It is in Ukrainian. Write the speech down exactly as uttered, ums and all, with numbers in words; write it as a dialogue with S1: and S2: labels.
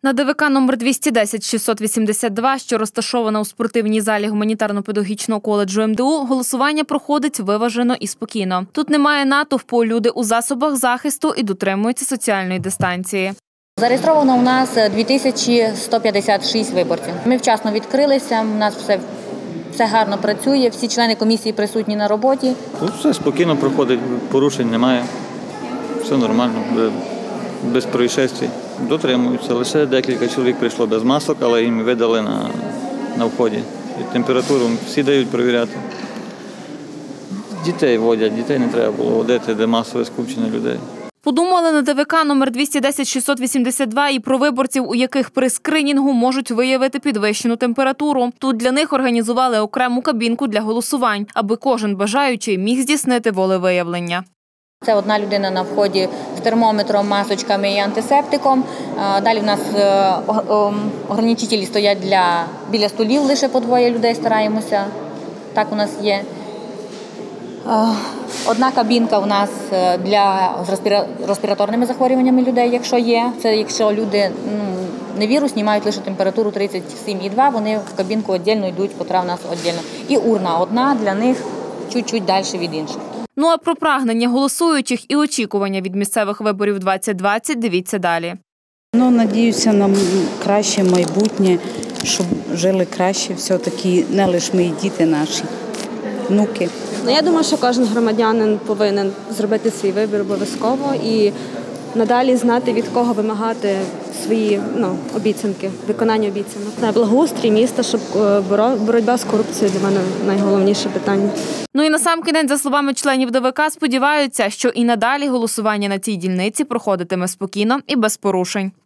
S1: На ДВК номер двісті десять шістсот вісімдесят два, що розташована у спортивній залі гуманітарно-педагогічного коледжу ем де у, голосування проходить виважено і спокійно. Тут немає натовпу, люди у засобах захисту і дотримуються соціальної дистанції.
S2: Зареєстровано у нас дві тисячі сто п'ятдесят шість виборців. Ми вчасно відкрилися, у нас все, все гарно працює, всі члени комісії присутні на роботі.
S3: Тут все спокійно проходить, порушень немає, все нормально, без происшествий. Дотримуються. Лише декілька чоловік прийшло без масок, але їм видали на, на вході. І температуру всі дають перевіряти. Дітей водять, дітей не треба було водити, де масове скупчення людей.
S1: Подумали на ДВК номер двісті десять шістсот вісімдесят два і про виборців, у яких при скринінгу можуть виявити підвищену температуру. Тут для них організували окрему кабінку для голосувань, аби кожен бажаючий міг здійснити волевиявлення.
S2: Це одна людина на вході з термометром, масочками і антисептиком. Далі в нас ограничителі стоять для, біля столів, лише по двоє людей стараємося. Так у нас є. Одна кабінка у нас для з респіраторними захворюваннями людей, якщо є. Це якщо люди ну, не вірусні, мають лише температуру тридцять сім і два, вони в кабінку віддільно йдуть, котра в нас віддільно. І урна одна для них чуть-чуть далі від інших.
S1: Ну а про прагнення голосуючих і очікування від місцевих виборів двадцять двадцять дивіться далі.
S4: Ну, надіюся на краще майбутнє, щоб жили краще все-таки не лише ми, діти наші, внуки.
S5: Ну, я думаю, що кожен громадянин повинен зробити свій вибір обов'язково і надалі знати, від кого вимагати свої ну, обіцянки, виконання обіцянок. Благоустрій міста, щоб боротьба з корупцією для мене найголовніше питання.
S1: Ну і насамкінець, за словами членів ДВК, сподіваються, що і надалі голосування на цій дільниці проходитиме спокійно і без порушень.